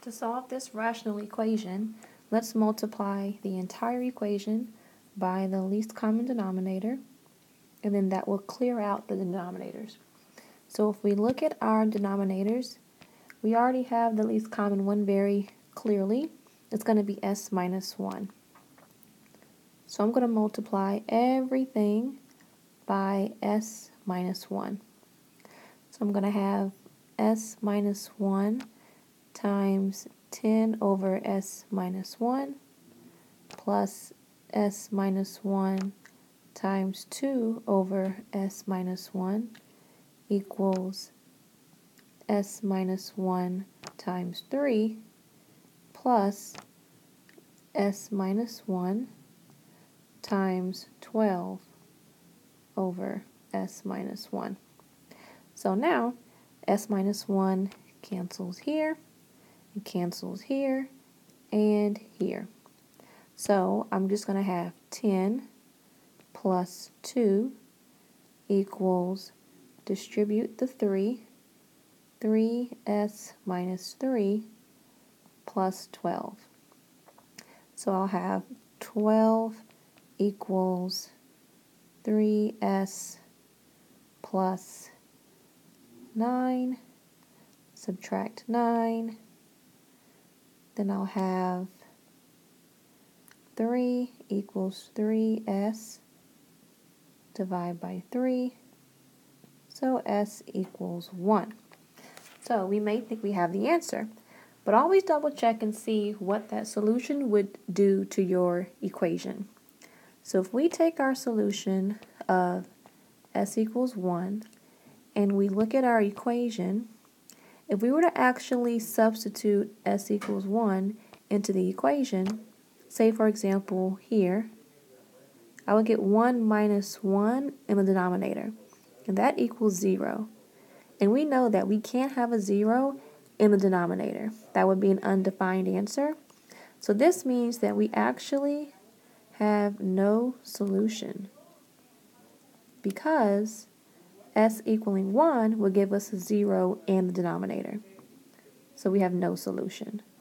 To solve this rational equation, let's multiply the entire equation by the least common denominator, and then that will clear out the denominators. So if we look at our denominators, we already have the least common one very clearly. It's going to be s minus 1. So I'm going to multiply everything by s minus 1. So I'm going to have s minus 1 times 10 over s minus 1 plus s minus 1 times 2 over s minus 1 equals s minus 1 times 3 plus s minus 1 times 12 over s minus 1. So now s minus 1 cancels here, and cancels here, and here. So I'm just going to have 10 plus 2 equals, distribute the 3s minus 3 plus 12. So I'll have 12 equals 3s plus 9, subtract 9, then I'll have 3 equals 3s, divide by 3, so s equals 1. So we may think we have the answer, but always double check and see what that solution would do to your equation. So if we take our solution of s equals 1 and we look at our equation, if we were to actually substitute s equals 1 into the equation, say for example here, I would get 1 minus 1 in the denominator, and that equals 0. And we know that we can't have a 0 in the denominator. That would be an undefined answer. So this means that we actually have no solution, because s equaling 1 will give us a 0 in the denominator. So we have no solution.